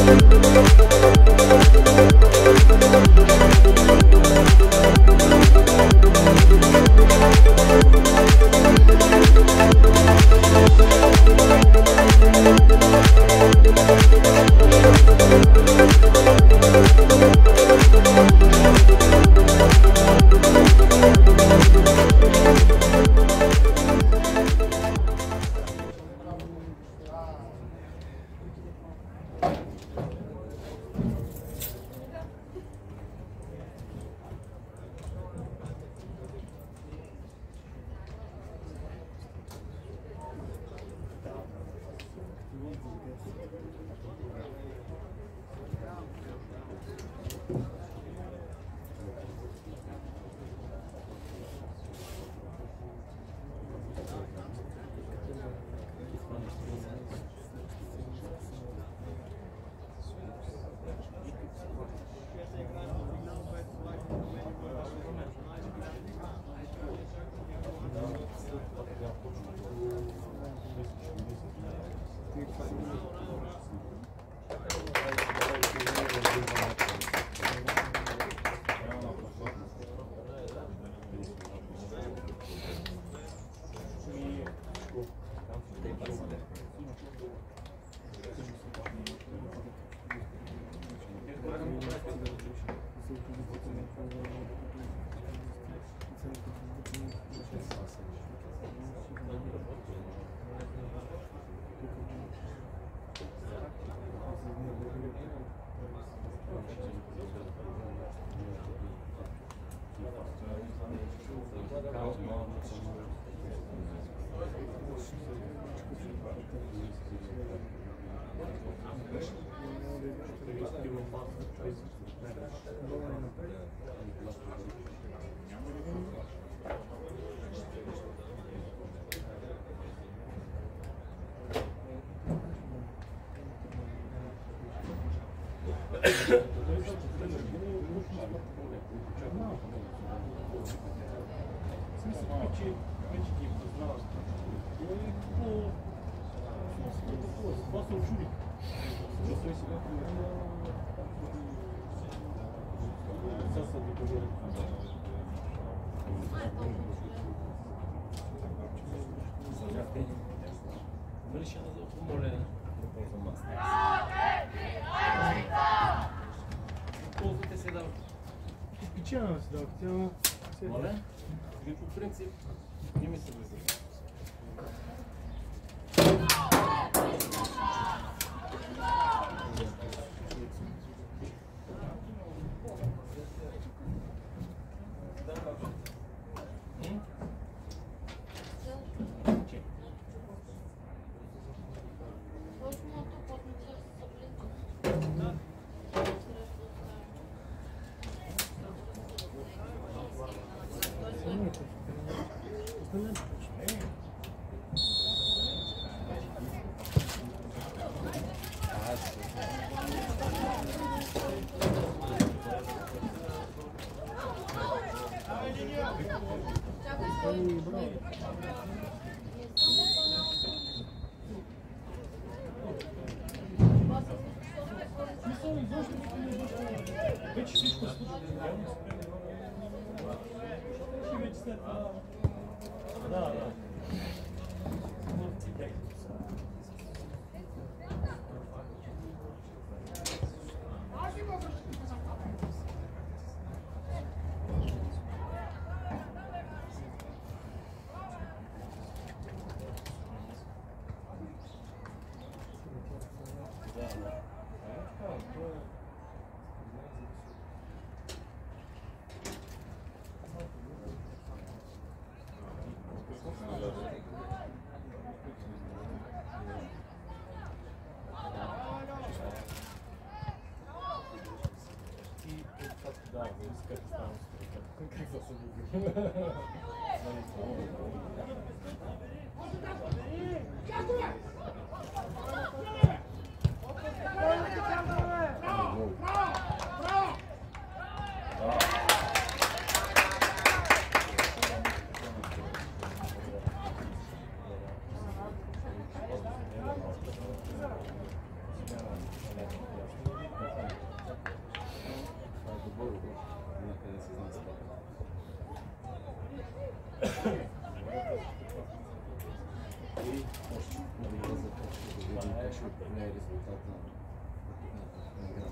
Моля? По принцип не ми се влиза. И още много бързо точка да видим как ще отправя резултата на играта.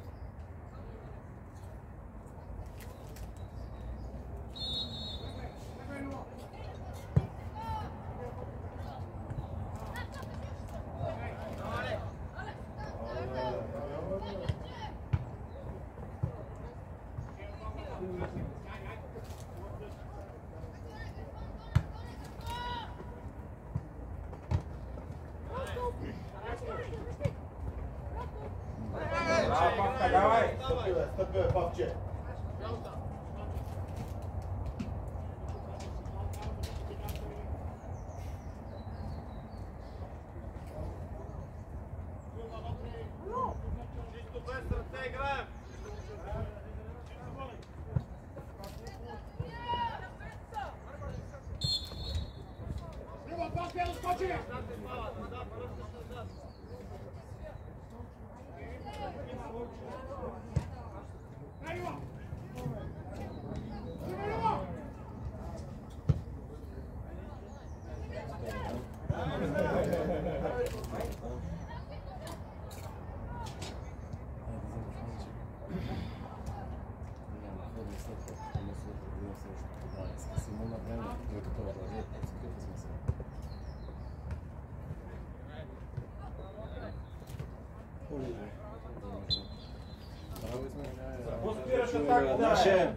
Наше!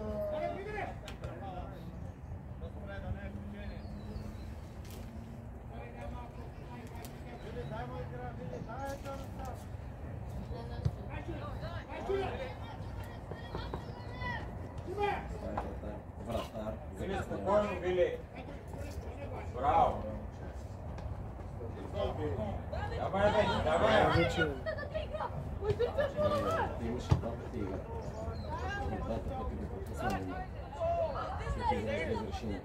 Спокойно, Вили. Браво. Давай, бе, давай. Ти имаш и два пъти игра. И двата пъти го пропусна. Всеки игра без решение.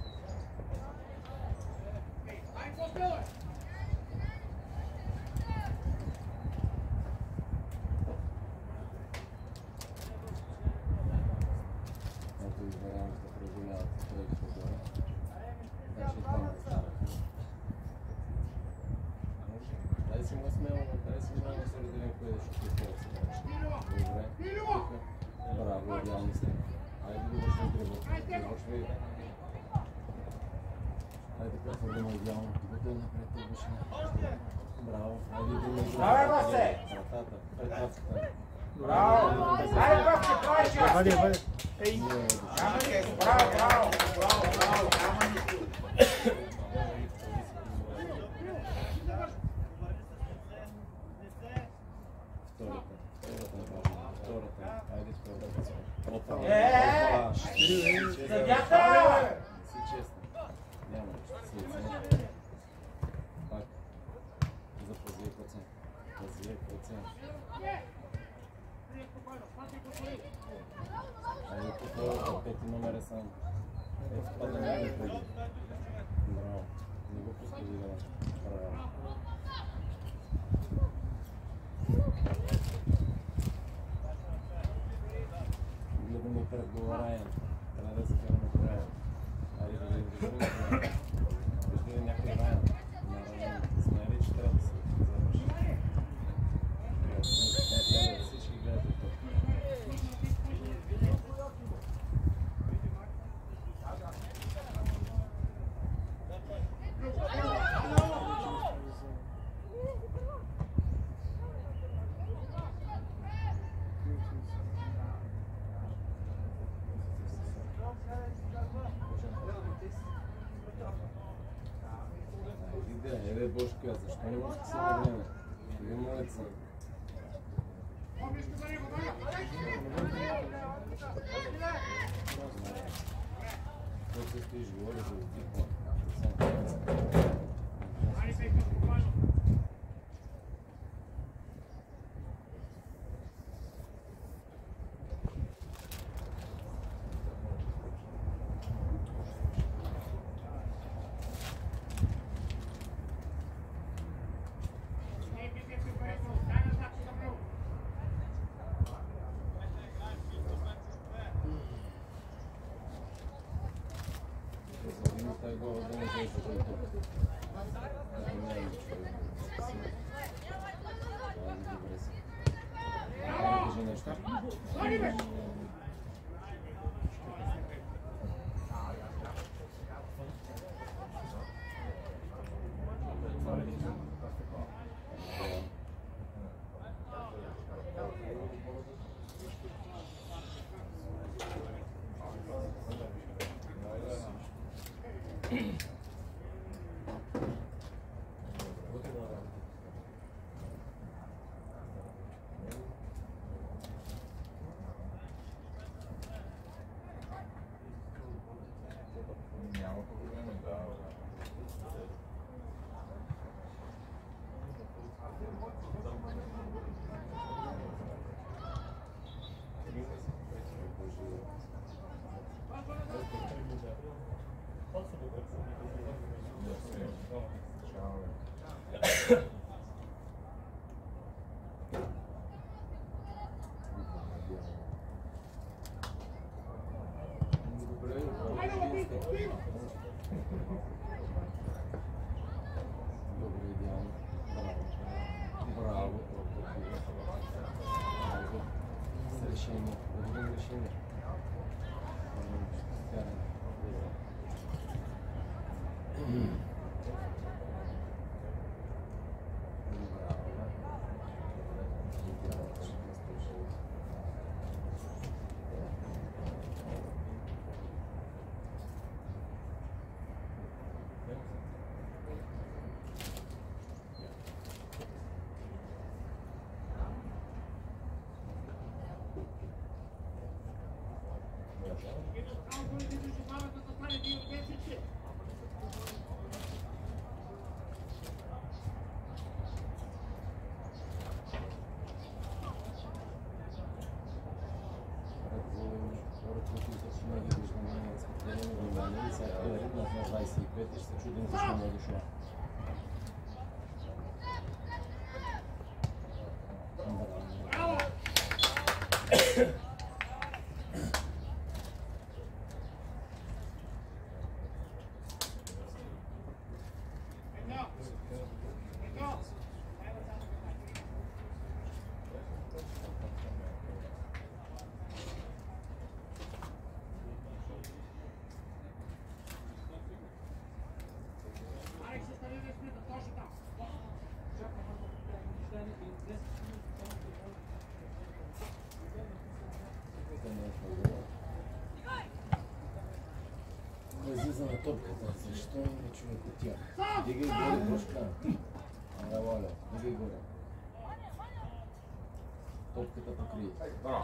Ето и вариант да преодоляват тройки по-горе. Даже и това не стара. Дай си му смело, дай си му да се разделим кое да ще купува сега. Добре. Браво, идеални сте. Айде да вършим дрибъл. Завършвай. Айде какво да има идеално. Бъде напред и вършим. Браво. Айде да има идеално. Давай, Васе! Вратата. Пред вратата. Браво! Дай пък се плача! Бъде, бъде. Ей! Няма ли? Браво, браво! Браво, браво! Няма нищо! Втората. Айде втората. Опа. Съдята! Си честен. Няма нищо. Пак. Запази процент. Пази процент. Айде по пети номер е сам. Ето пада някой преди. Браво. Не го пускай да играш. Браво. Гледаме пред гола Райан. Трябва да се караме по Райан. Айде да видим. Виждаме някой Райан. На Райан. Знае ли, че трябва да се завърши? Всички гледате тук. Еде, Бошка, защо не го се навреме? Вие молеца. Какво се стоиш, говори за отдихва? Той го да не Ще се чудим защо не е дошла. Излиза на топката. Защо не човек от тях? Дигай горе пушка. Ара, Валя, дигай горе. Топката покрий. Браво!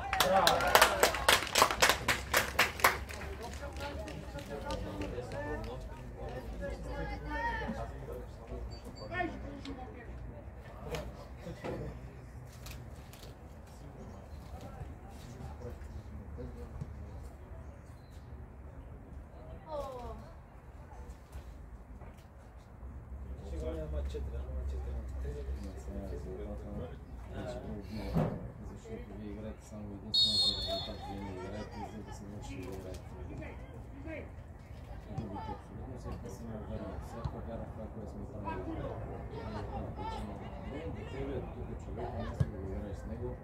Защото вие играете само единствено за резултат, вие не играете, за да се научите да играете. Другите абсолютно всяка си ме вярват, всяка вяра в това, което сме правили. До тебе тук човек, не си да играеш с него.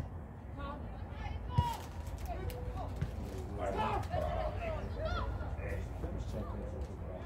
Изчакай, защото прави.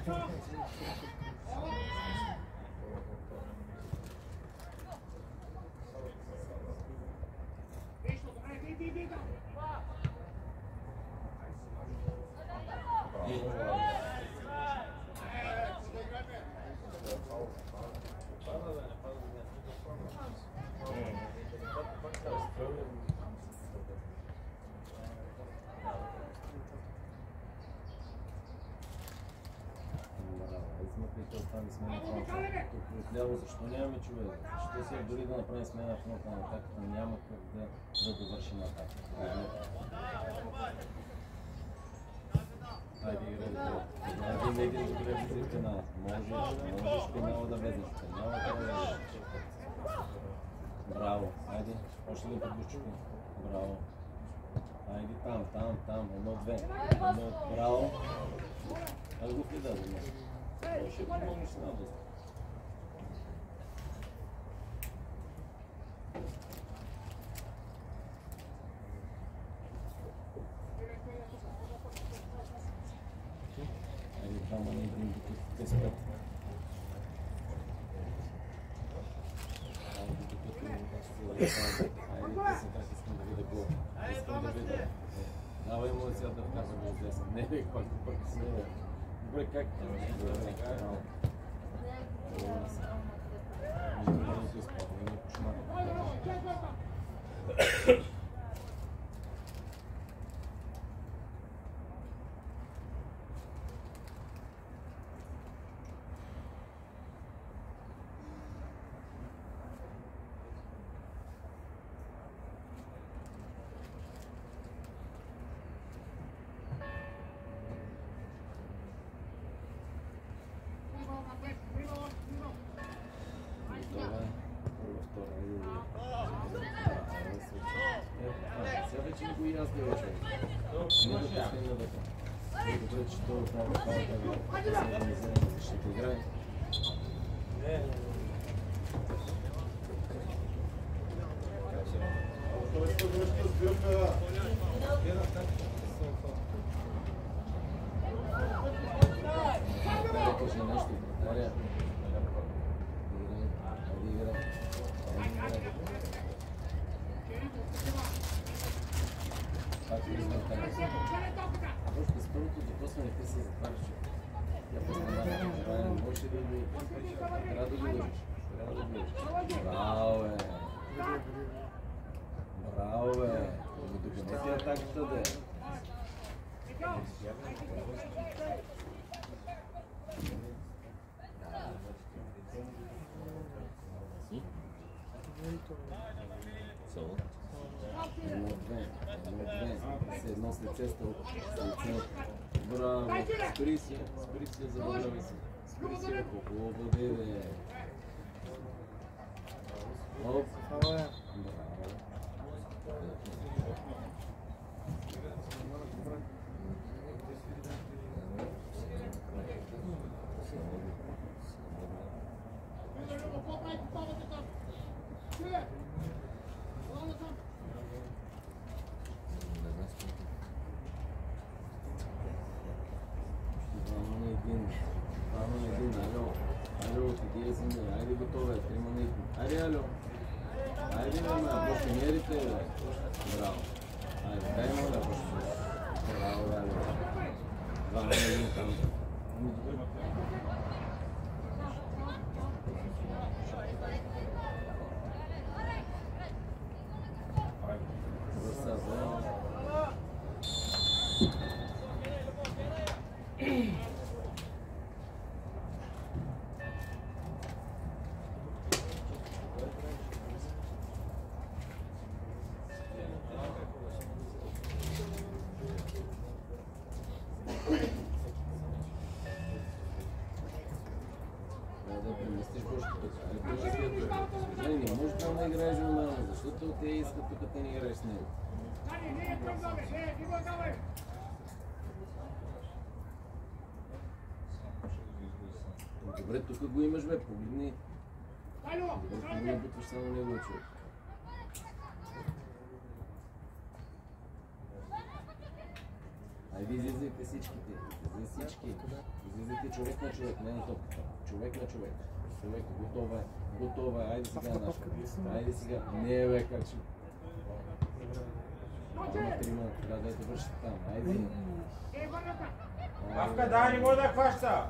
Отляво, защо нямаме човек? Защо се дори да направим смена в нота на атаката, няма как да довършим атаката. Хайде, играй, един добре влизай в пенала. Можеш пенала да влезеш в пенала, да влезеш. Браво, хайде, още един път го чукай. Браво. Хайде там, едно-две. Браво. Аз го влиза, да може. Ще помогнеш с надост. Айде там, не един докато те спят. Айде докато те спят. Айде, така искам да видя гол. Искам да видя. Давай му да сега да вкарва гол десен. Не, пак с него. Добре, как? Добре, как? Сега вече не го и аз не вече. Не да пусне на века. Добре, че това отново да се организира на защита играе. Да кажи нещо, Дария. Просто с първото допосване ти се затваряш. Я познавам, може да го... Трябва да го лъжиш. Браво, бе! Браво, бе! Докъде ти атаката, бе? Едно-две. Едно с лице, браво! Спри се, забравяй се. Спри се, хубаво бъде, бе. Оп! Браво! Алло, отиди за мен, айде готове, 3 на 1. Айде, алло. Айде, мама, бошенерите, бе. Браво. Айде, дай моля, бошенерите. Браво, бе, алло. 2 на 1 там. Не може там да играеш нормално, защото те искат тук да не играеш с него. Добре, тук го имаш, бе, погледни. Добре, ти не бутваш само него, човек. Айде излизайте всичките. Всички. Излизайте човек на човек, не на топката. Човек на човек. Човек, готова е. Готова е. Айде сега наша. Айде сега. Не бе, как ще... Има трима, трябва да те вършите там. Айде. Авка, да, не може да хваща.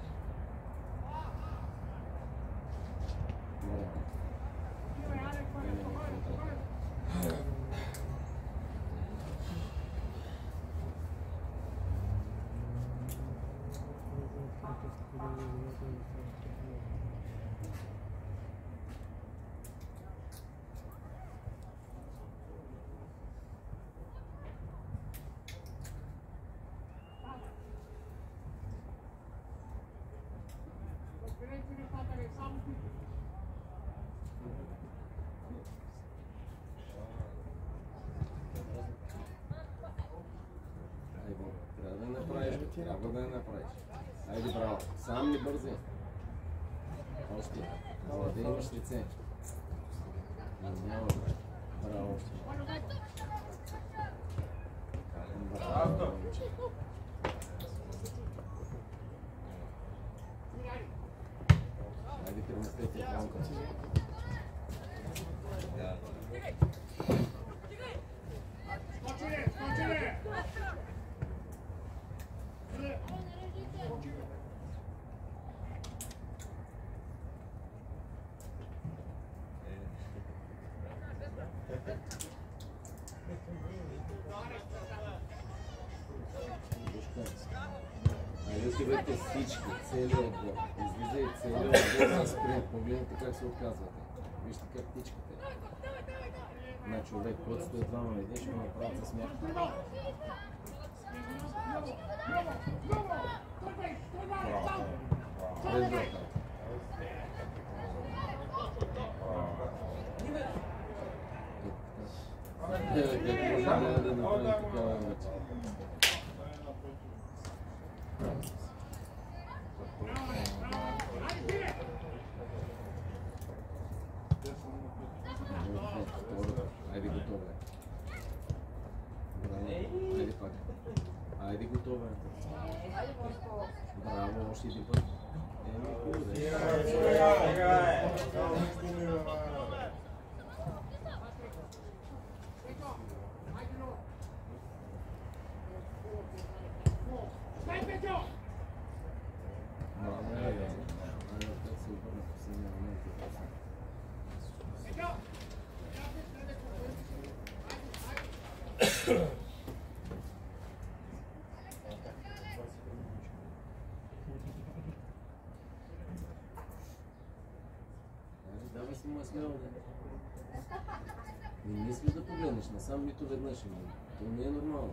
Трябва да я направиш. Айде, браво. Сам не бързи. Още. За да имаш лице. Няма, бе. Браво още. Браво. Айде, преместете рамка. Айде отивайте всички, целият отбор. Излизай целият отбор за спринт. Погледнете как се отказвате. Вижте как тичкате. На човек, който стои двама на един, ще го направят със смях. Без врата. Как може да направи такава вече? Айде готова е. Браво. Айде пак. Айде готова е. Браво, още един път. Давай си му смело. Не мислиш да погледнеш насам нито веднъж. То не е нормално.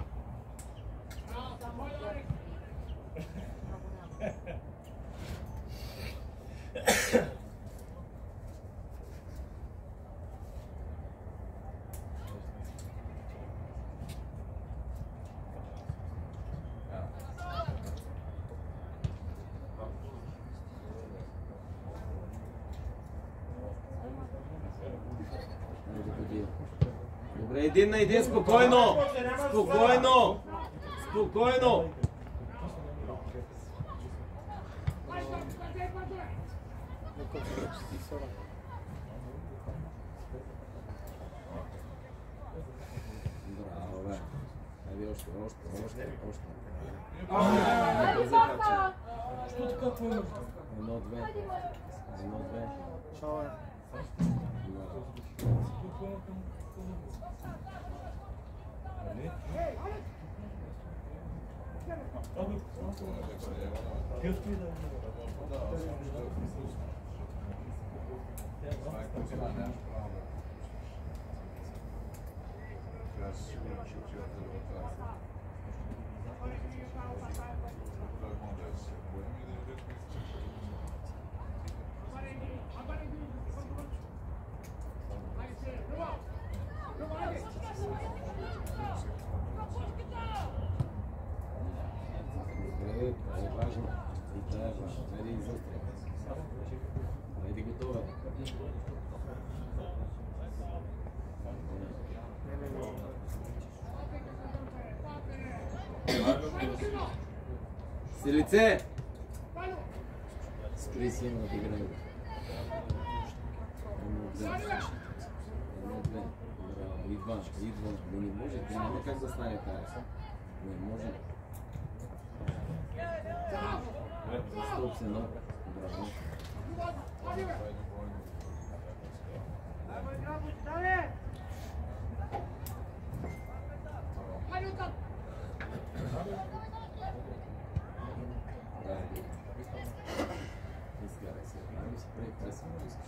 Добре, един на един, спокойно! Спокойно! Спокойно! Браво, бе! Айде още. Що така твоя? 1-2. Чао е. Важно. И това е важно. Айде изостря. Айде готова. С лице! Спри си на игра. Идва. Не може, няма как да стане тази. Не може. Стоп се, но. Браво. Изгарай се. Ами си прави преса, но искаш.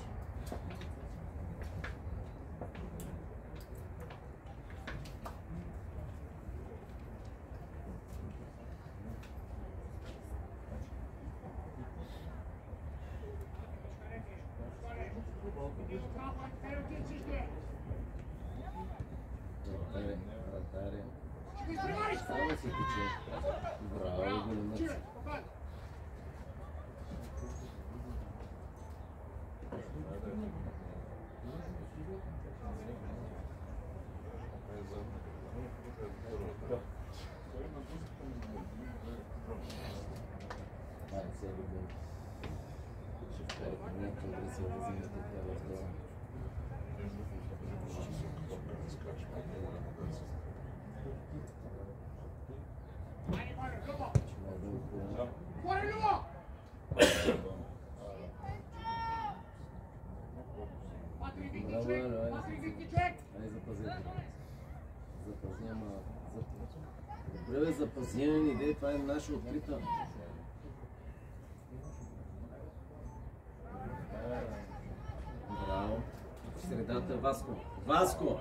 Става се тече. Браво, големец. Сега да ще вкарате някаква агресия да вземете това втора. Запази, ама... Добре бе, запазяне идея, това е наша открита. Браво. В средата Васко. Васко!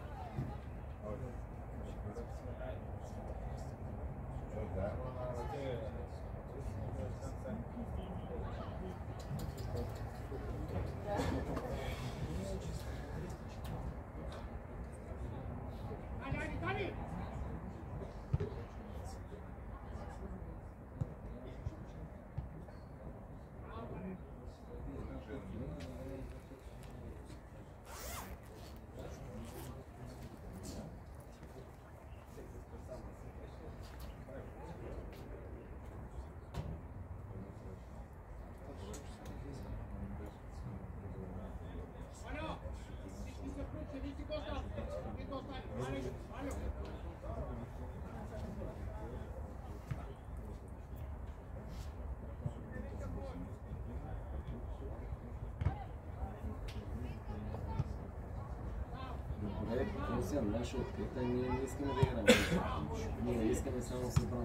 Добре, Русия, наша открита, ние не искаме да играме. Ние искаме само с отбрана.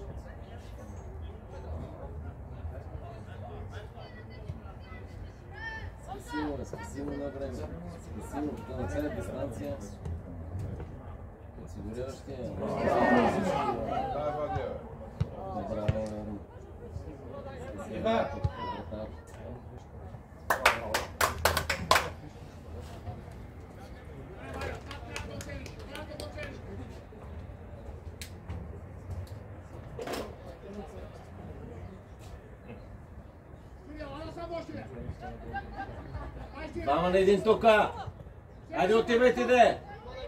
Спасимо на време. Спасимо на цяла дистанция. Подсигуряващия. Добра, Двама на един тука! Айде отивайте де!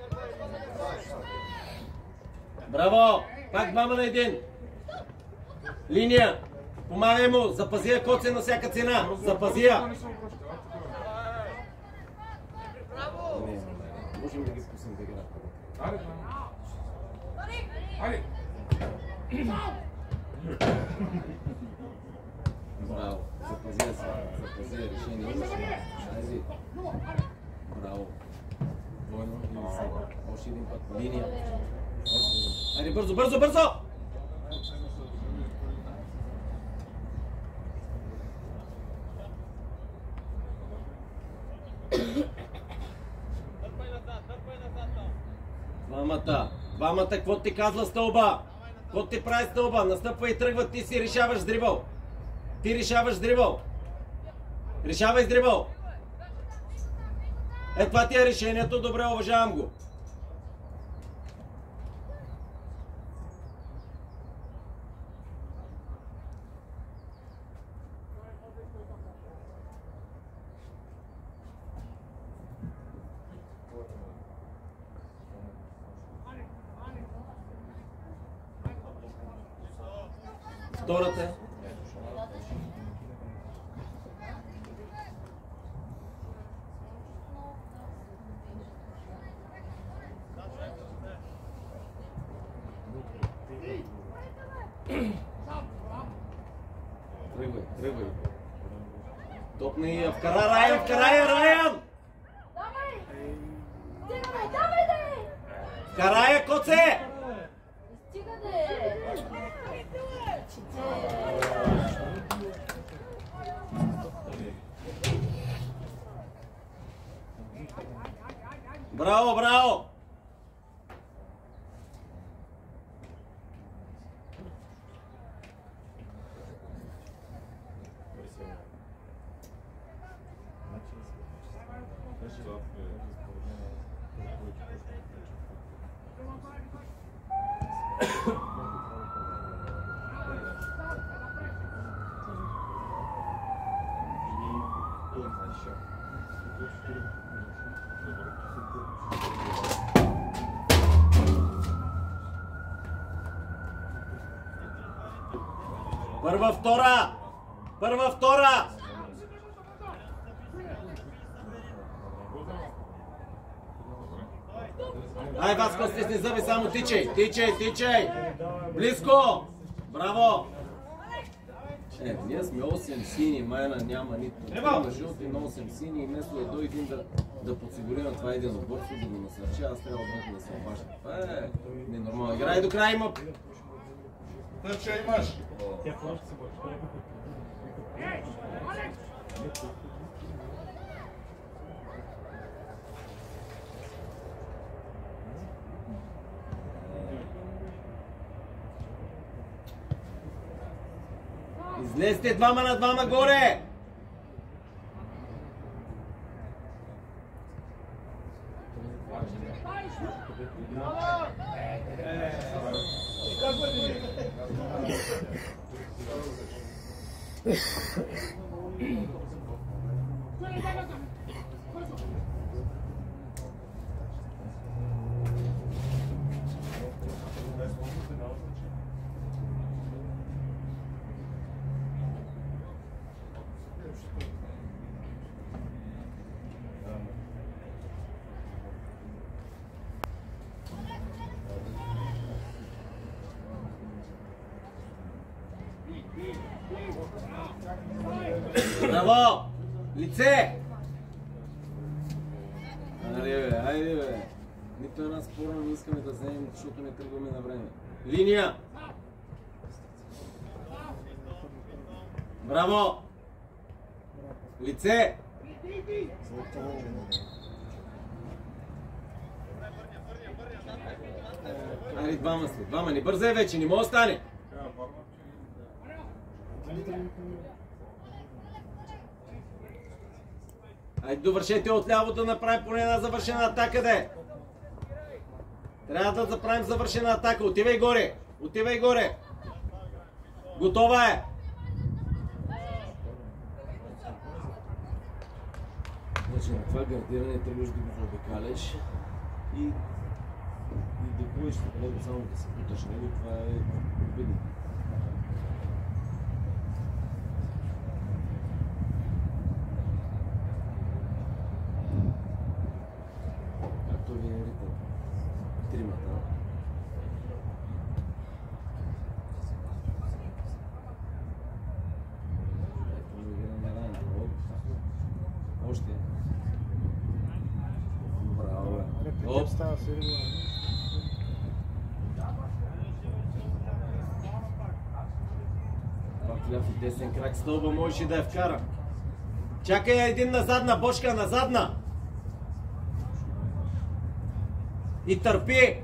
Браво! Пак двама на един! Линия! Помагай му! Запази я Коце на всяка цена! Запази я! Можем да ги спусим да играят. Айде! Браво! Запази я се! Запази я! Решение имаш ли? Айде! Браво! Двойно или сега? Още един път. Линия! Айде бързо, бързо, бързо! Двамата, какво ти казва стълба? Какво ти прави стълба? Настъпва и тръгва, ти си решаваш с дрибъл. Ти решаваш с дрибъл. Решавай с дрибъл. Е, това ти е решението, добре, уважавам го. Втората. Тръгвай. Топни я, вкара Райан! Давай! Давай, Вкара я, Коце! Стига де! Браво! Първа, втора! Ай, Васко, стисни зъби, само тичай! Близко! Браво! Ние сме 8 сини, майна няма нито. Има жълти на 8 сини и вместо едно един да подсигури на това един оборство, да го насърчи, аз трябва да се обаща. Това е ненормално. Играй до края, има! Тъча имаш! Излезте 2 на 2 нагоре! Браво! Лице! Айде бе! Нито една спорна не искаме да вземем, защото не тръгваме на време. Линия! Браво! Лице! Айде, двама, не бързай вече, не може да стане! Айде, довършете отляво да направим поне една завършена атака, де! Трябва да заправим завършена атака. Отивай горе! Готова е! Значи на това гардиране тръгваш да го обикаляш и да ходиш в него само да се путаш него. Това е обидно. Както ви е ритъм. Тримата. Още. Браво. Оп. Ляв и десен крак стълба можеш и да я вкара. Чакай един на задна, Бошка, на задна. И търпи.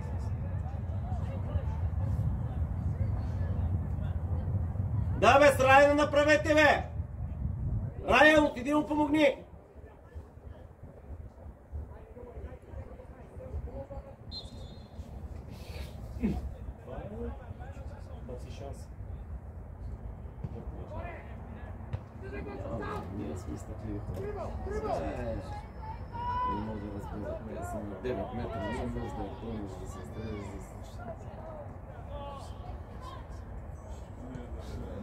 Да бе, с Райана направете бе. Райан, отиди му помогни. Ние сме стъпили хора. Не мога да разбираме. Аз съм на 9 метра, не може да я пълниш, да се стреляш, да се...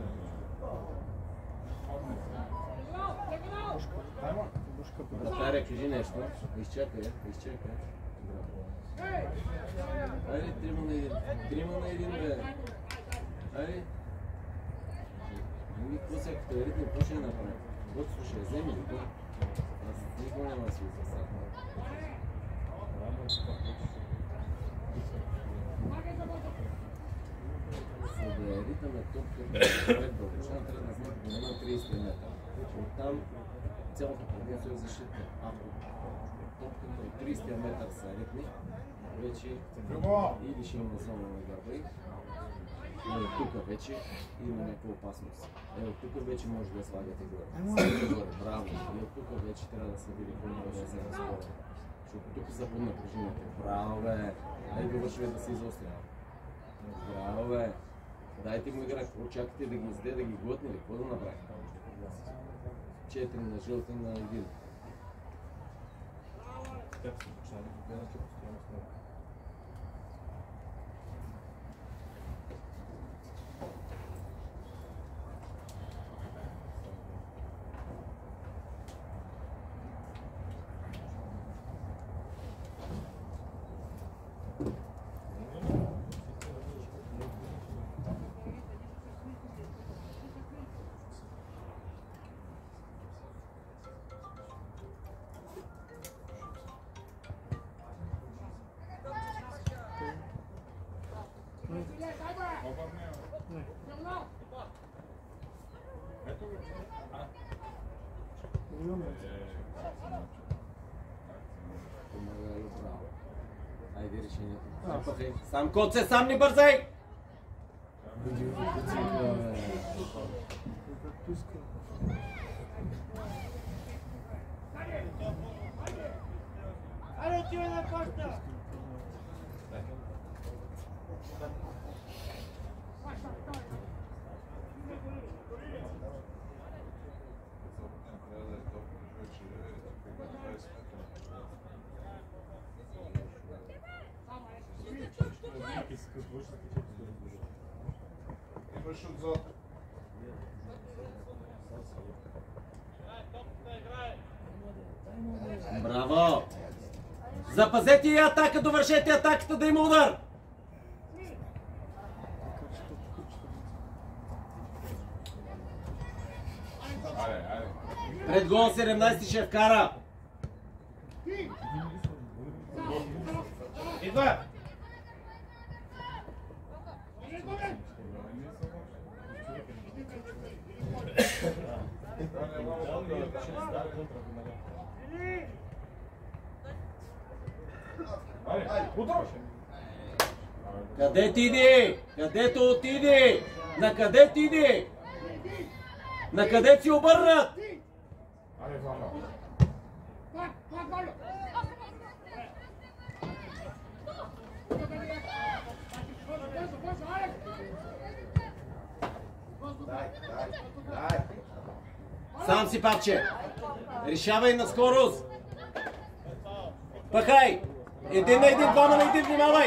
Вратаря, кажи нещо. Изчакай. Браво. Айде, 3 на 1, бе. Айде. Какво сега, като е ритм, какво ще направим? Вот слушай, вземи ли? Аз никога няма да си излеза. За да е ритъм е топката пред дълбочина, трябва да знае поне на 30 метра. Оттам цялото предимство е защита. Ако топката от 30 метър са ритми, вече или ще има зона на гърба или тук вече има някаква опасност. От тук вече може да слагате горе. Браво! И от тук вече трябва да се види кой може да вземе скоро. Защото тук са под напрежението. Браво, бе! Дай довършвай да се изострява. Браво, бе! Дайте му игра, какво чакате да ги изде, да ги глътне или какво да направи? 4 на жълти на 1. Айде решението. Сам коце, сам не бързай! Аре, ти на коста! Имаш отзад. Браво! Запазете и атака, довършете атаката да има удар! Пред гол 17 ще вкара! Идва! Къде ти? Където отиди? На къде ти? На къде си обърнат? Сам си, папче. Решавай на скорост. Пахай. Един на един, двама на един, внимавай.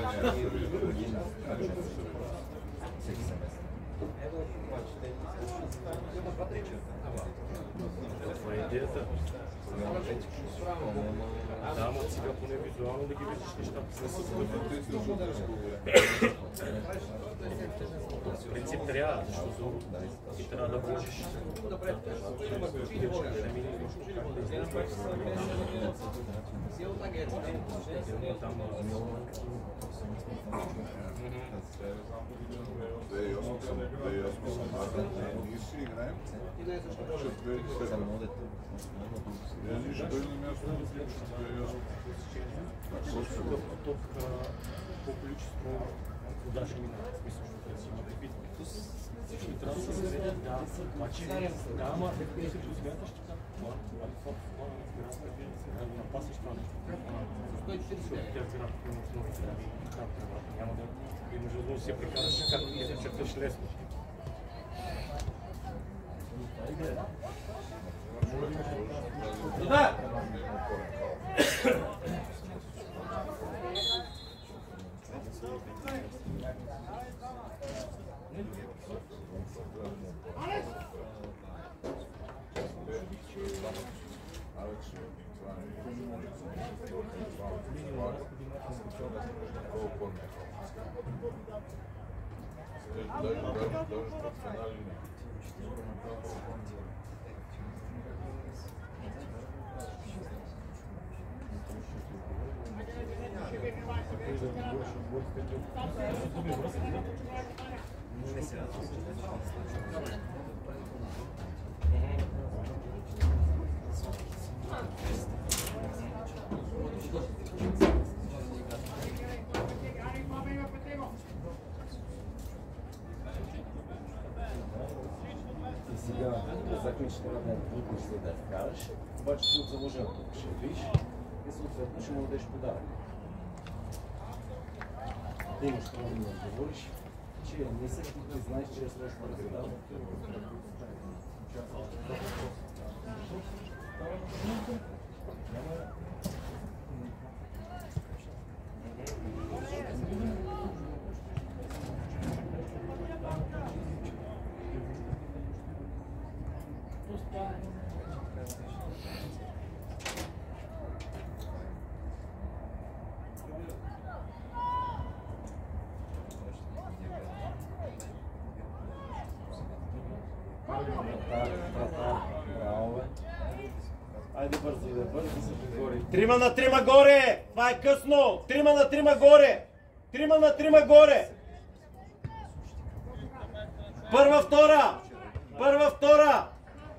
Всеки семестър. Това е идеята. Да, ама сега поне визуално да ги видиш нещата. В принцип трябва, защото ти трябва да вложиш. Тук по количество вода ще минава, в смисъл, всички трябва да се заведят, да, ама като смяташ така, напасиш това нещо. Няма да имаш възможност да се прикараш, както не се черташ лесно. Да! Сега казахме, че трябва да е трудно след да вкараш, обаче си от заложеното ще виж и съответно ще му дадеш подарък. Да имаш право да ми отговориш, че не се ти знаеш, че е сложно да задава. Айде бързо, да се подгори. 3 на 3 горе! Това е късно! 3 на 3 горе! 3 на 3 горе! Първа, втора! Първа, втора!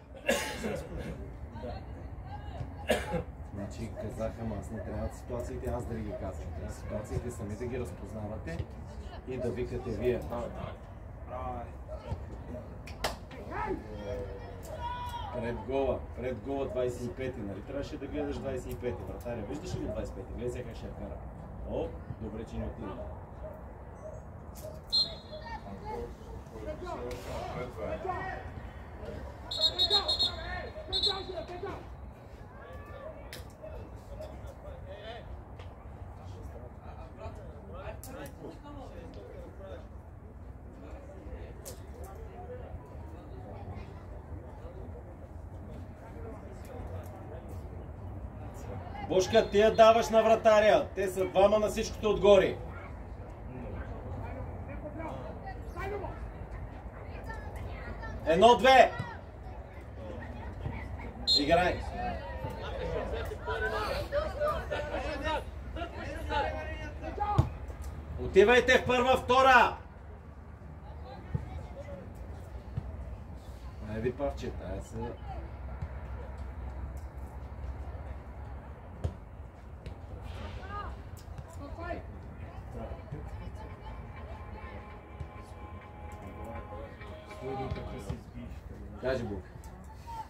Значи казаха, ама аз не трябват ситуациите, аз да ви ги казвам. Трябва ситуациите сами да ги разпознавате и да викате вие. Пред гола 25-ти, нали? Трябваше да гледаш 25-ти, вратаря. Виждаш ли 25-ти? Гледай сега как ще я кара. О, добре, че не отиде. Бушка, ти я даваш на вратаря. Те са двама на всичкото отгоре. Едно, две. Играй. Отивайте в първа, втора. Айде, павче, тая се... Кажи, Бук.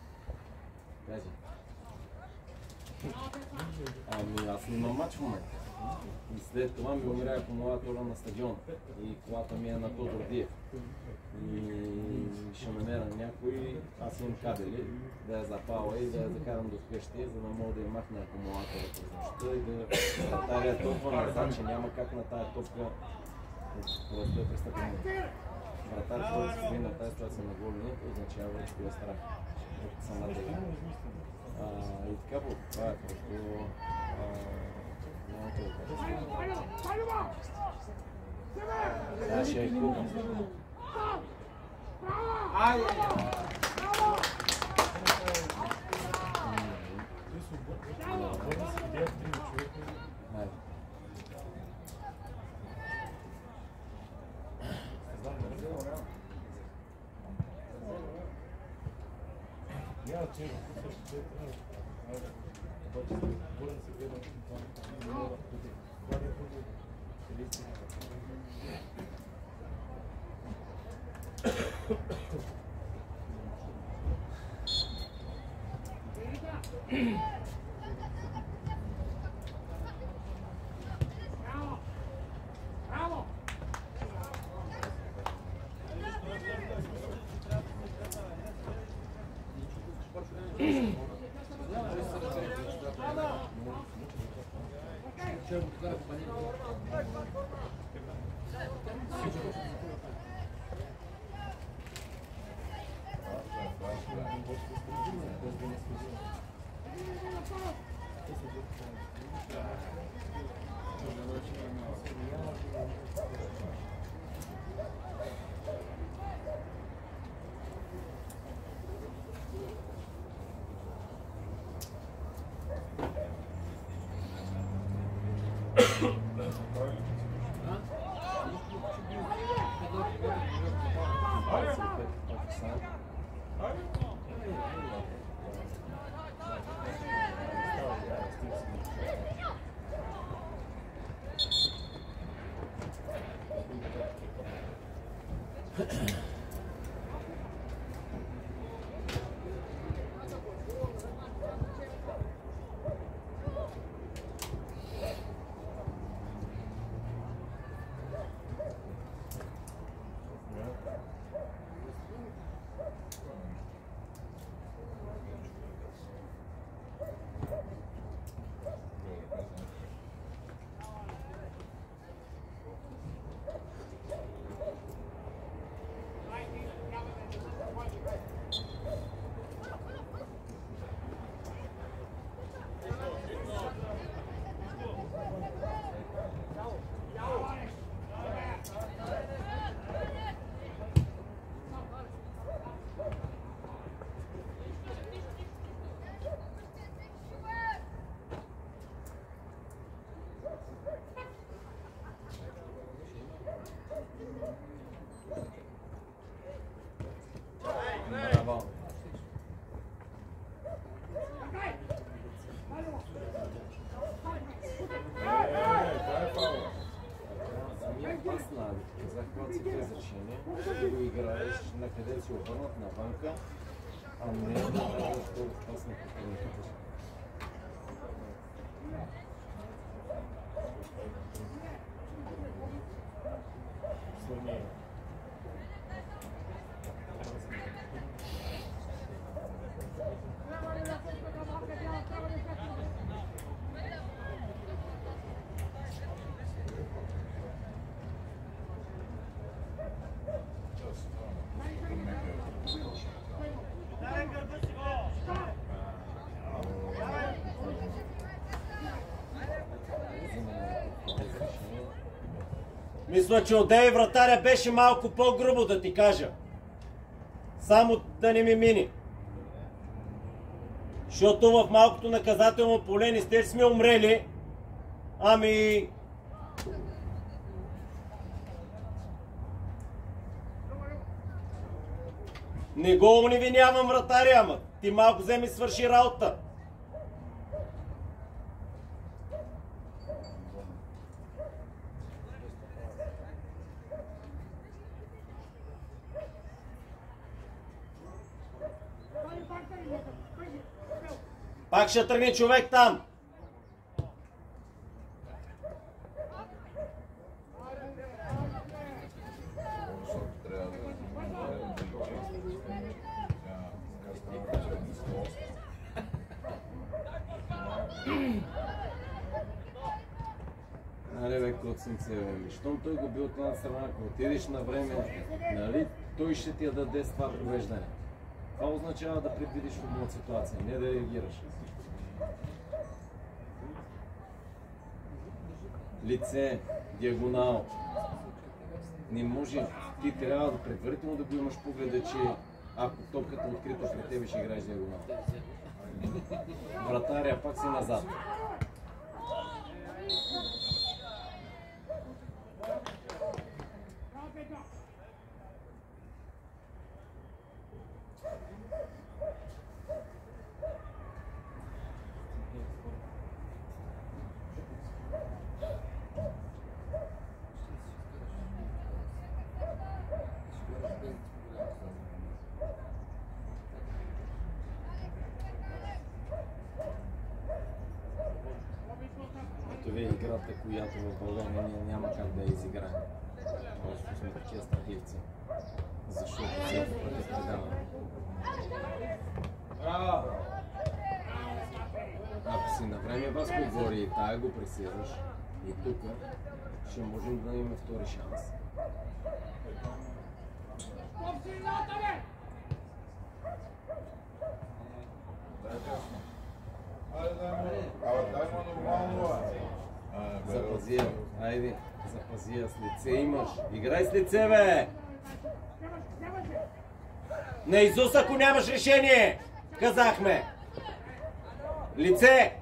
Кажи. Ами аз нямам мач в момента. И след това ми умря акумулатора на стадион. И колата ми е на Тодор Диев. И ще намеря някой, аз имам кабели, да я запаля и да я закарам до вкъщи, за да мога да я махна акумулатора през нощта и да вратаря толкова назад, че няма как на тая топка просто е престъпление. Вратар, който се стои на тази ситуация на гол линията, означава, че е страх от самата игра. И така, това е просто нямате да кажа. Ще е купам. Накъде си обърнат навънка, а не да трябва да опасна противниката. Мисля, че отдей вратаря беше малко по-грубо, да ти кажа. Само да не ми мини. Защото в малкото наказателно поле не сте сме умрели, ами... Не го уневинявам вратаря, ама ти малко вземи свърши работа. Пак ще тръгне човек там. Аре бе, коцинце, бе. Щом той го бил от една страна, ако отидеш на време, нали, той ще ти я даде с това провеждане. Това означава да предвидиш футболна ситуация, не да реагираш. Лице, диагонал. Не може, ти трябва да предварително да го имаш погледа, че ако топката е открита пред тебе, ще играеш диагонал. Вратаря пак си назад. Това е играта, която в България няма как да я изиграем. Просто сме такива стративци. Защото всеки път е предаване. Ако си на време Васко отгоре и тая го пресираш, и тук ще можем да имаме втори шанс. Запази я, айде, запази я, с лице имаш. Играй с лице, бе! На Изус, ако нямаш решение, казахме. Лице!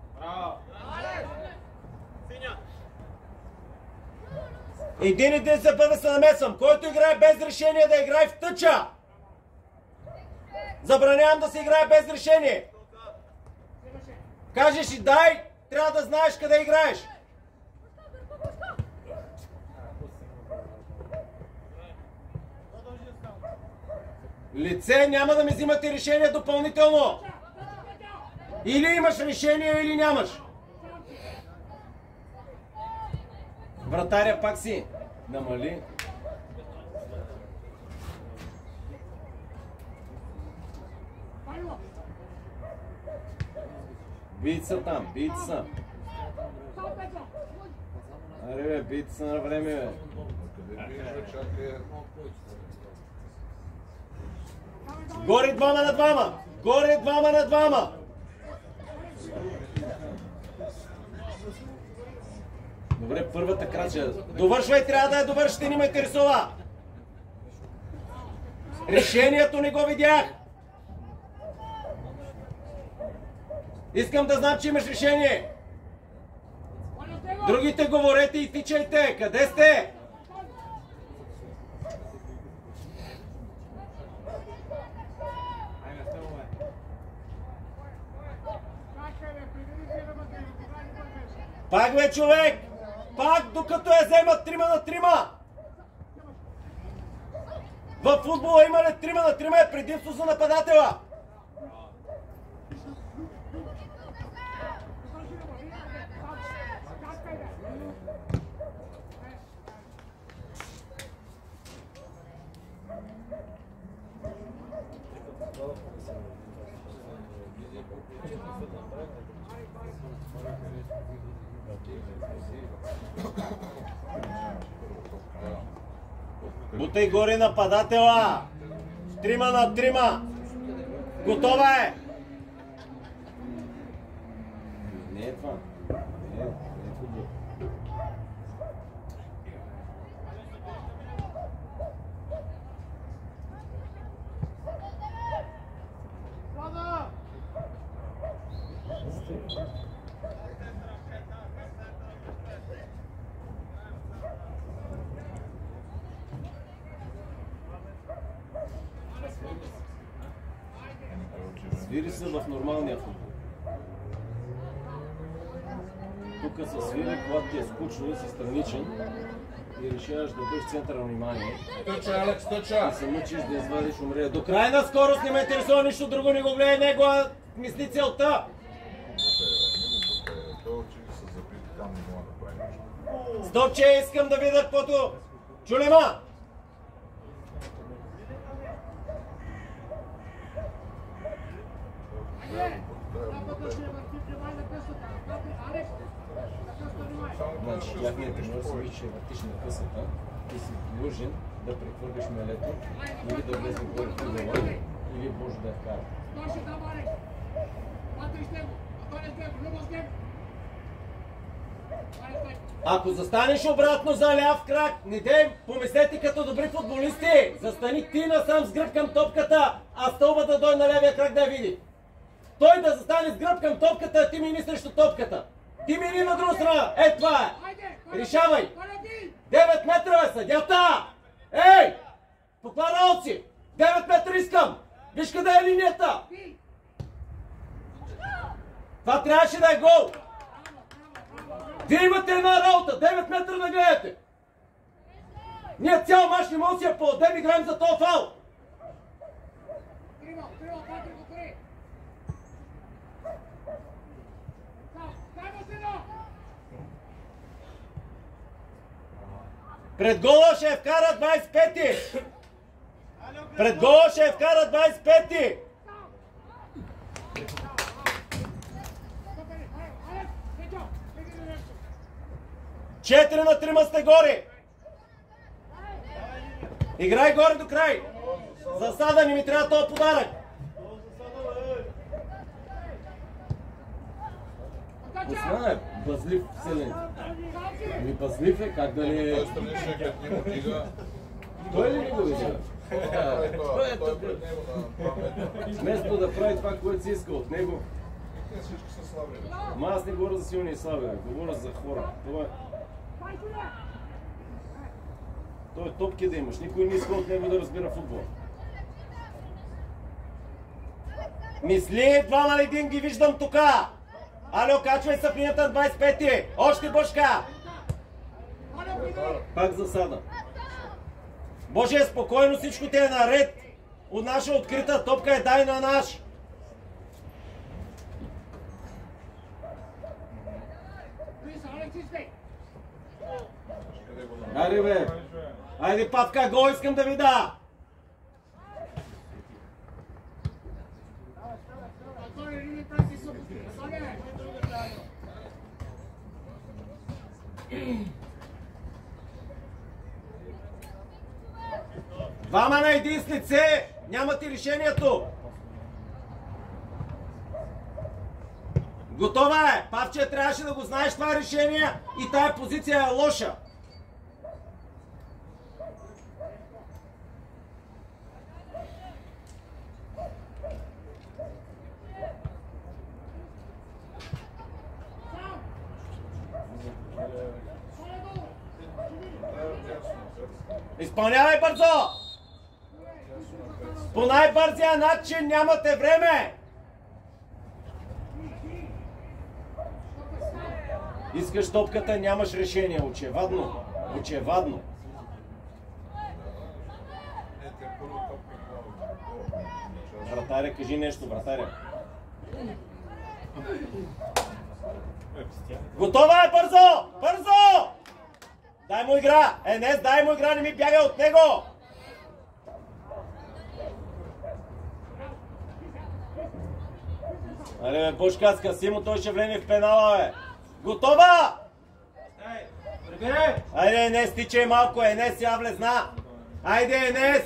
Един за бъде се намесвам. Който играе без решение, да играе в тъча. Забранявам да се играе без решение. Кажеш и дай, трябва да знаеш къде играеш. Лице, няма да ми взимате решение допълнително. Или имаш решение, или нямаш. Вратаря пак си. Намали. Бийте са там, бийте са. Аре бе, бийте са на време, бе. Горе двама на двама! Горе двама на двама! Добре, първата крача. Довършвай, трябва да я довършите, не ме интересува. Решението не го видях. Искам да знам, че имаш решение. Другите говорете и тичайте. Къде сте? Пак бе, човек! Пак докато я вземат 3 на 3. В футбола има ли 3 на 3 е предимство за нападателя? Бутай горе нападателя! 3 на 3! Готова е! Не е това. Не е футбол. Свири се в нормалния футбол. Тук се свири, когато ти е скучно и си страничен и решаваш да бъдеш в центъра на внимание. Тъча, Алекс, тъча! И се мъчиш да извадиш умрея. До крайна скорост не ме интересува нищо друго, не го влияе негова мисли целта. Стопче, искам да видя каквото. Чулема! Значи тяхният треньор си виж, че въртиш на късата и си длъжен да прехвърляш мелето или да влезе горе в ъгъла, или може да я вкара. Ако застанеш обратно за ляв крак, не дей, помислете като добри футболисти. Застани ти насам с гръб към топката, а стълба да дойде на левия крак да я види. Той да застане с гръб към топката, а ти мини срещу топката. Ти мини на друга страна. Е, това е. Решавай. 9 метра, бе, съдята! Ей! Каква работа си? 9 метра искам! Виж къде е линията! Това трябваше да е гол! Вие имате една работа! 9 метра да гледате! Ние цял мач не можем да си я по-отдем, играем за този фал! Пред гола ще я вкара 25-ти! Пред гола ще я вкара 25-ти! 4 на 3 сте горе! Играй горе до край! Засада, не ми трябва този подарък! Осна е бъзлив селен. Ами бъзлив е, как да не е... Той ли не го вижда? Вместо да прави това, което си иска от него. Ама аз не говоря за силни и слаби, говоря за хора. Той е топки да имаш, никой не иска от него да разбира футбол. Мисли, 2 на 1 ги виждам тука! Алло, качвай съпнията на 25-ти! Още бошка! Пак засада. Боже, спокойно, всичко ти е наред! От наша открита топка е дай на наш! Айде бе! Айде, Павка, гол искам да видя! Двама на един с лице! Нямате решението! Готова е! Павче, трябваше да го знаеш това решение и тая позиция е лоша! Изпълнявай бързо! По най-бързия начин, нямате време! Искаш топката, нямаш решение, очевадно. Очевадно. Вратаря, кажи нещо, вратаря. Готова е, бързо! Бързо! Дай му игра! Енес, дай му игра, не ми бягай от него! Аре, бе, Бошка, скъси му, той ще влезе в пенала, бе! Готова! Айде, Енес, тичай малко, Енес, я влезна! Айде, Енес!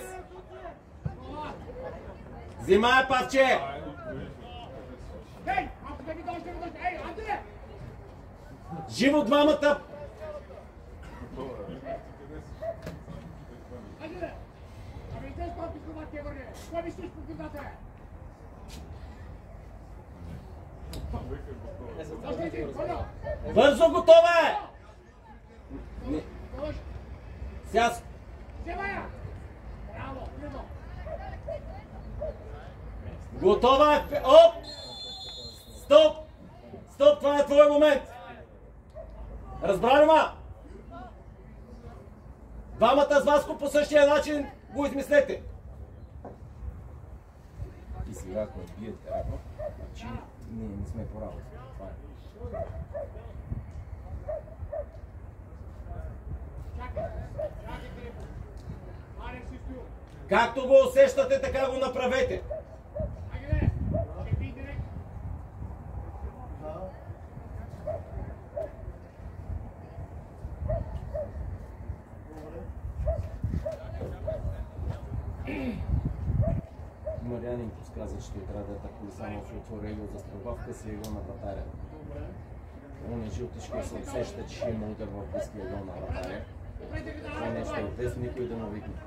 Взимай, Павче! Живо двамата! Бързо, готова е! Сега... Готова е! Оп! Стоп! Стоп, това е твой момент! Разбрали ма? Двамата с Васко по същия начин го измислете. И сега, ако биете рано, значи не сме по работа. Това е. Както го усещате, така го направете. не им подсказа, че той трябва да атакува само се отвори его за стрелба в късия ъгъл на вратаря. Он жълтичко се усеща, че ще има удар в близкия ъгъл на вратаря. Това нещо е без никой да му викне.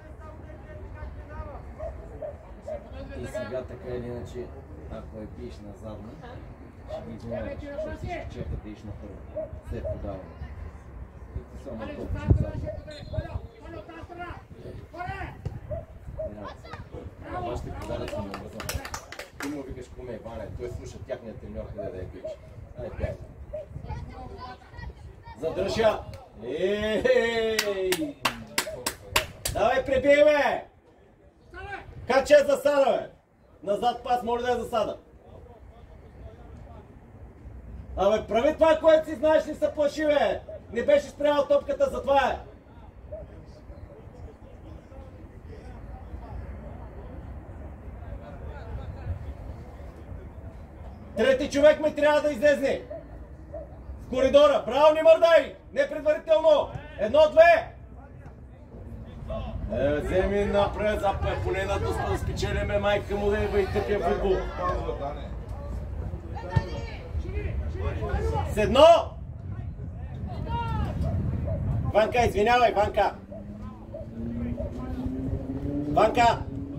И сега така или иначе, ако е биеш на задна, ще ги изненадаш, защото ще чакат да иш на първо, след подаване. И ти само топчеш задна. Това ще подарят си много бързо. Ти му викаш коме, Ване, той слуша тяхния треньор къде да е бич. Ай, пяй. Задръжа! Ей! Давай, пребей, бе! Как че е засада, бе? Назад пас, може да е засада. Абе, прави това, което си знаеш, не се плаши, бе! Не беше спрял топката, затова е! Трети човек ме трябва да излезне! В коридора! Браво, не мърдай! Не предварително! 1-2! Вземи напред, запе, поне на доста да спечелиме, майка му да и тъпия футбол. С едно! Ванка, извинявай, Ванка! Ванка!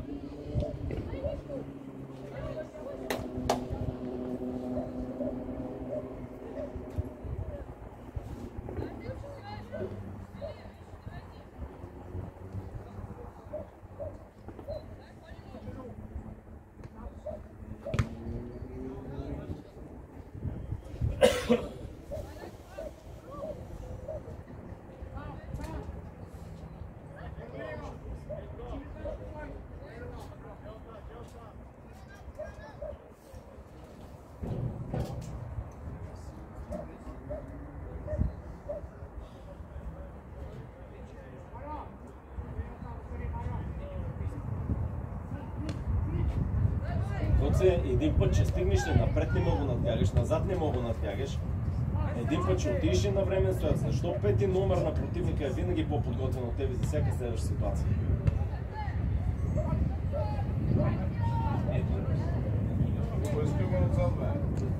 Един път, че стигнеш, напред не мога да надбягаш, назад не мога да надбягаш. Един път, че отидеш на времен стоят, защото пети номер на противника е винаги по-подготвен от тебе за всяка следваща ситуация. Поискаме отзад, бе.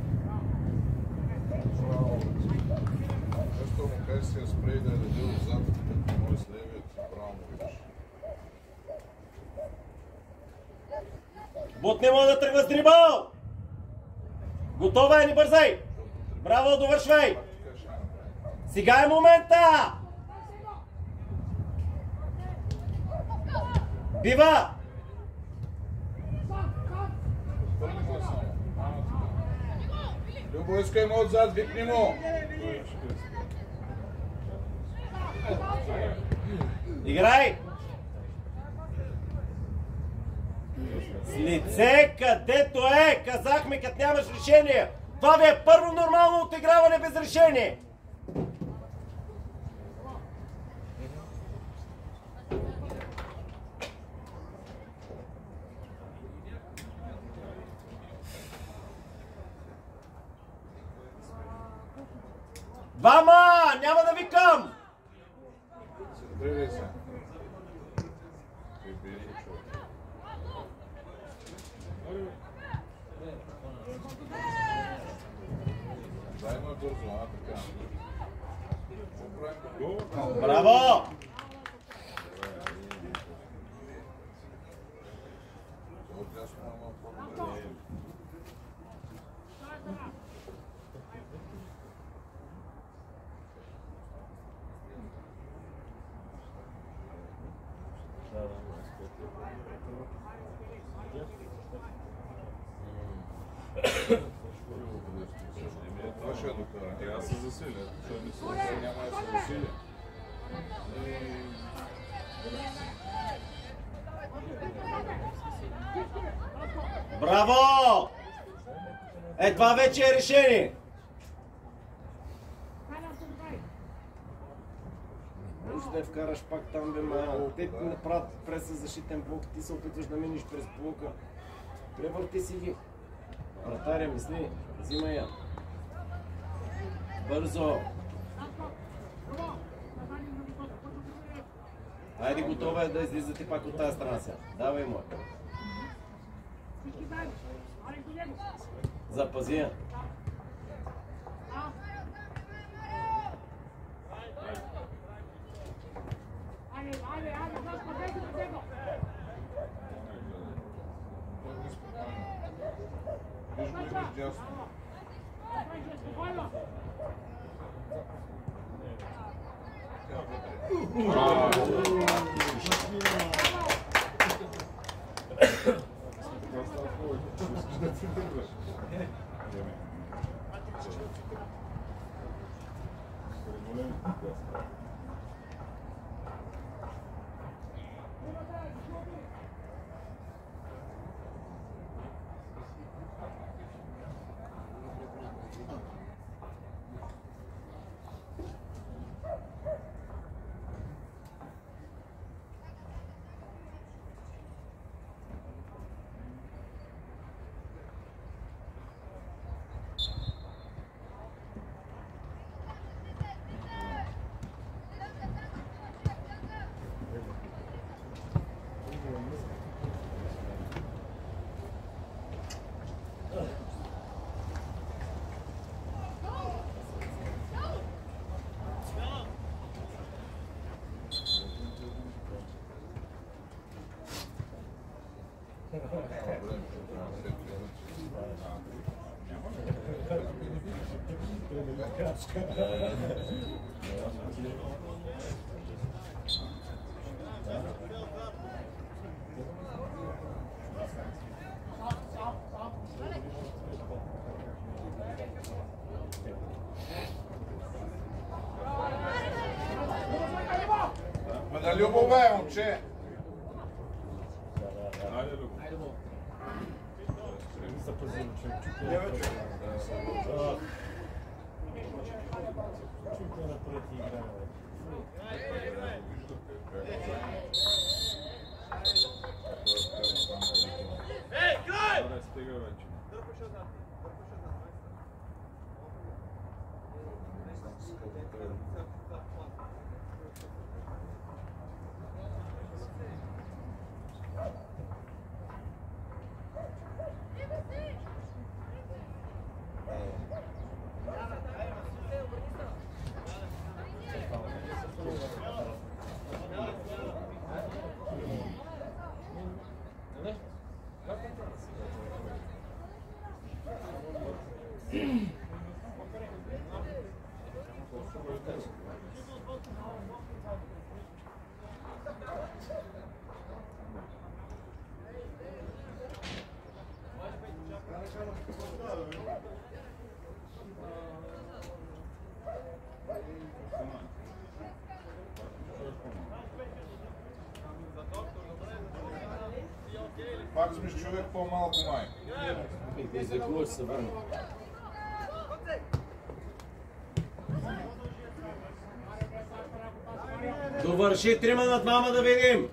Защо му кажеш си я спрей да е дадил отзад, като мой с левият, право му видиш. Бот не мога да тръгва с дрибъл! Готова е, не бързай! Браво, довършвай! Сега е момента! Бива! Любо, искай му отзад, викни му! Играй! С лице където е! Казахме, като нямаш решение! Това ви е първо нормално отиграване без решение! Двама! Няма да викам! Центрирай се. Дай му бързо, така. Браво! Това ще е докара. Трябва да се засиля. Няма да се засиля. Браво! Това вече е решение! Може да я вкараш пак там, бе, ма. Те ти направят преса защитен блок, ти се опитваш да минеш през блока. Превърти си ги. Вратаря, мисли, взимай я. Бързо! Айде, готова е да излизате пак от тази страна сега. Давай му. Запази я. Да, Любове, момче! Айде, Любов. Запазим, човек. Чуйте напред и играем. Ей, край! Стига вече. Пак сме с човек по-малко май. И за кого ще се върне? Довърши 3 на 2 да видим.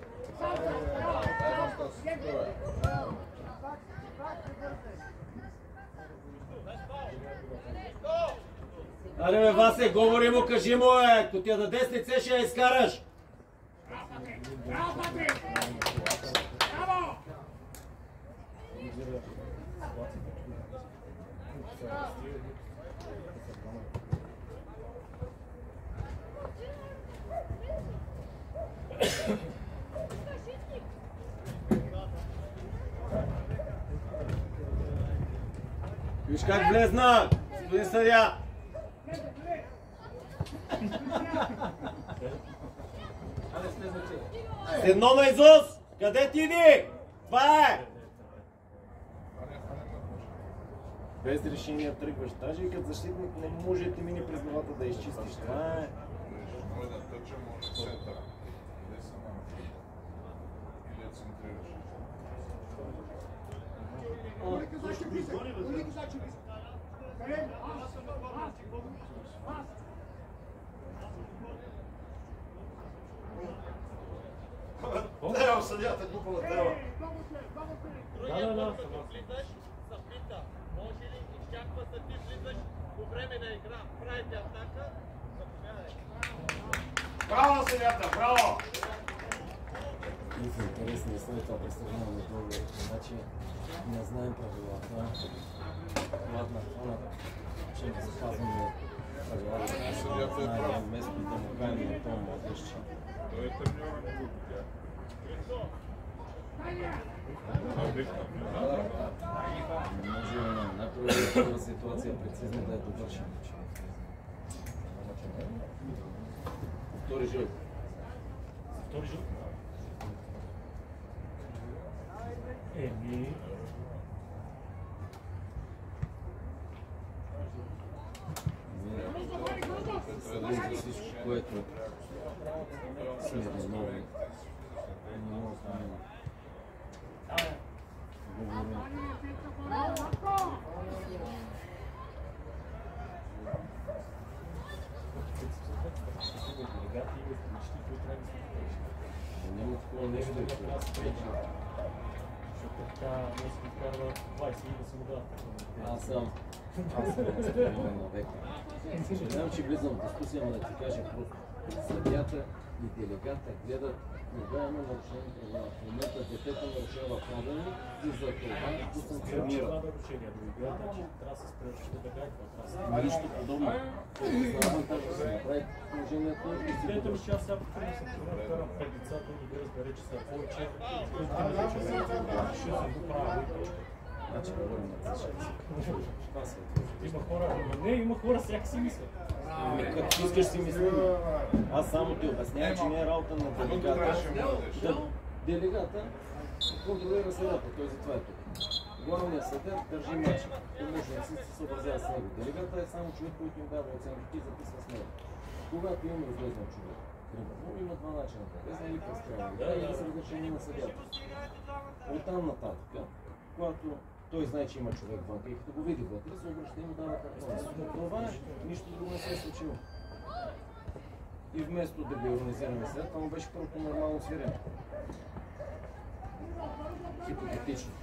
Аре бе, Васе, говори му, кажи му, ако ти я даде с лице, ще я изкараш. Виж как влезна, господин съдия. С едно на Изус! Къде ти иди? Това е! Без решение тръгваш. Даже и като защитник не може да ти мине през главата да изчистиш. Това е... Може да тъча, може центъра. Къде са нам? Или да центрираш? Трябва съдията глупава трябва. Да. Влизаш, се пита, може ли изчаква да ти влизаш по време на игра, правите атака, заповядай. Браво на съдията, браво! Интересно е след това представяне на договор, значи не знаем правилата. Ладно, че не запазваме правилата, знаем вместо да му кажем на това младежче. Той е треньора, не го видя. Не може на най-първа ситуация прецизно да е довършена. Втори жълт. Втори жълт? Еми... Всичко, което сме виновни, не мога да няма. Няма такова нещо. Защото така не се вкарва 20 и да се му дадат. Аз съм спокоен на века. Съжалявам, че влизам в дискусия, но да ти кажа просто. Съдията и делегата гледат кога има нарушени правила. В момента детето нарушава правилник и за това го санкционира. Това нарушение, но играта, че трябва да се спреш да бега и това. Нищо подобно. Познавам тази да се направи положението и си Идеята ми, че аз всяко време съм тренер, карам 5 децата и да разбере, че са повече. Който не вече ще съм го правил и точка. Значи говорим на цешаци. Това се Има хора, не, има хора, всяка си мислят. Като искаш си мисли. Аз само ти обяснявам, че не е работа на делегата. Делегата контролира съдата, той затова е тук. Главният съдът държи мача. Помощници се съобразява с него. Делегата е само човек, който им дава оценки и записва с него. Когато има разлезен човек, има два начина. Разлезен или престрелен. Или с разрешение на съдята. Оттам нататък, когато той знае, че има човек вънка и като го види вътре, се обръща и му дава картона. Но това е, нищо друго не се е случило. И вместо да го иронизираме сега, това му беше първото нормално свирене. Хипотетично.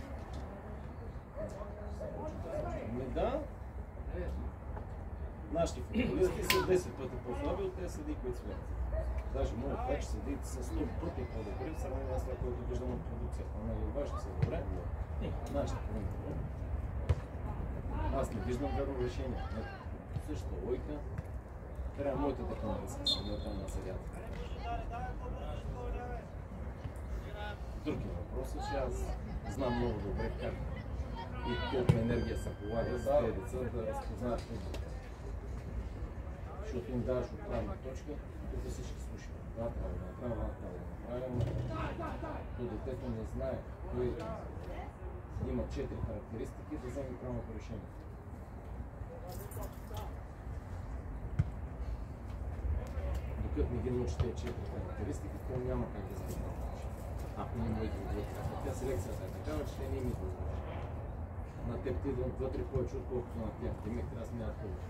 Да, нашите футболисти са 10 пъти по-слаби от тези съдии, които свирят. Даже моят пач съдиите са 100 пъти по-добри в сравнение с това, което виждам от продукцията. Но и вашите са добре. Нашите по-добре. Аз не виждам верно решение. Същата лойка. Трябва моите такива да са там на съдята. Други въпроси, че аз знам много добре как и колко енергия се полага за тези деца да разпознаят футбол. Защото им даваш отправна точка, тук всички слушат. Това трябва да направим, то детето не знае кой има 4 характеристики да вземе правилното решение. Докато не ги научи тези 4 характеристики, то няма как да вземе. Ако не му идва вътре. Тя селекцията е такава, че те не им идва вътре. На теб ти идват вътре повече, отколкото на тях. Те ме трябва да смеят повече.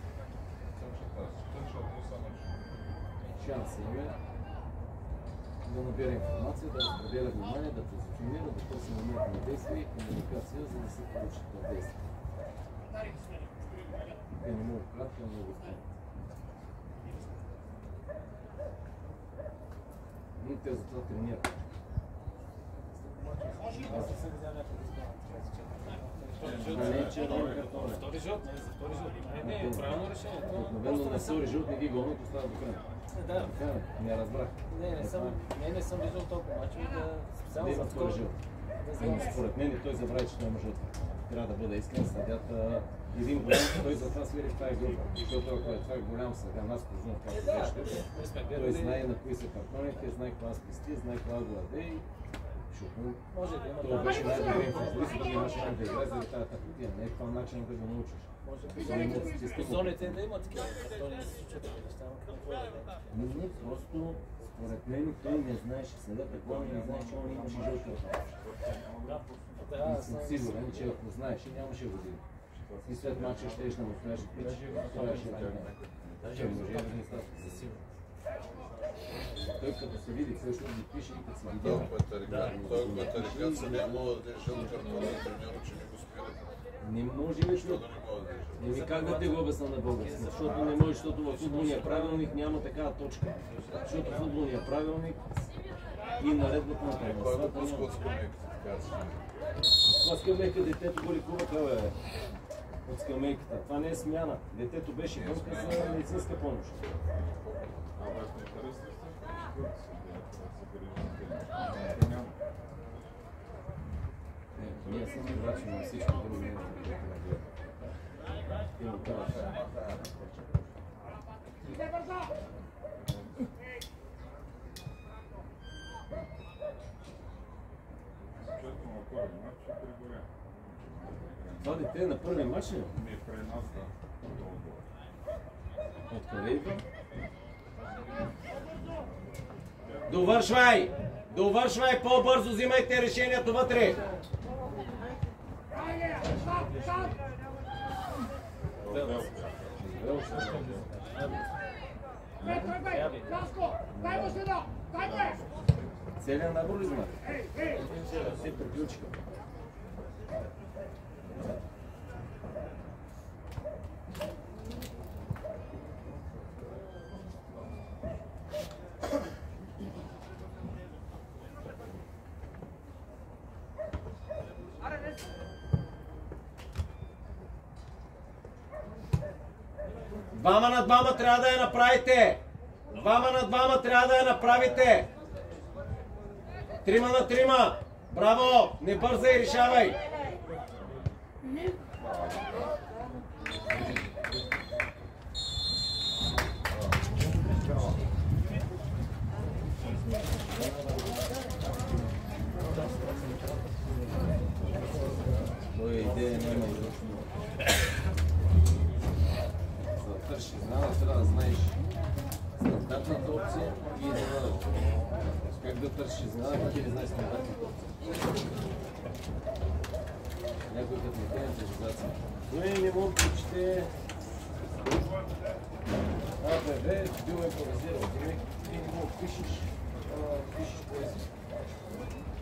Шанс има да набира информация, да разпределя внимание, да позиционира, да търси момент на действие и комуникация, за да се получи това действие. Те не могат кратко, но го станат. Но те затова тренират. Втори жълт, не, правилно решение. Обикновено на втори жълт не ги гонят, остава до края. Да. Не разбрах. Не съм виждал толкова мачове да специално за втори жълт. Според мен и той забрави, че няма жълт. Трябва да бъде искрен съдята. Един голям, той затова свири в тази група. Защото ако е това голям съдя, нас познат как се вещи. Той знае на кои са картоните, знае кога спести, знае кога гладе. Това беше най-добрият футболист, да имаше да играе заради тази тъпотия. Не е това начин да го научиш. Зоните да има такива картони, да се случват такива неща, но какво е да не, просто според мен той не знаеше съдята, главно не знаеше, че он имаше жълт картон. И съм сигурен, че ако знаеше, нямаше години. И след мача ще да му сложиш пич, това ще да не. Ще може да не става със сигурност. Той като се види, кой ще ги пише и като се види. Той Батарикат са нямало да държа на картона на треньора, че не го спират. Не може ли, защото не как да те го обясна на български, защото не може, защото във футболния правилник няма такава точка. Защото футболния правилник и наредбата на Кой тренера. го пуска от скамейката, така да се каже? Това скамейка, детето го лекуваха, бе. От скамейката. Това не е смяна. Детето беше вънка за медицинска помощ. Аз не интересувам Ние съм играчи на всички други. Имам това. Честно на първи матч ще приборя. Това дете на първи матч ли? Ми е при нас, да. Откъде идва? Довършвай! Довършвай по-бързо, взимайте решението вътре! Целият набор ли знаете? Се приключиха. Двама на двама трябва да я направите! Двама на двама трябва да я направите! Трима на трима! Браво! Не бързай, решавай! Той идея няма изобщо. За да търсиш изненада, трябва да знаеш стандартната опция и изненадата. Как да търсиш изненада, как и да знаеш стандартната опция. Някой като не кажа импровизация. Той не мога да прочете АБВ, бил импровизирал. Ти не мога да пишеш поезия.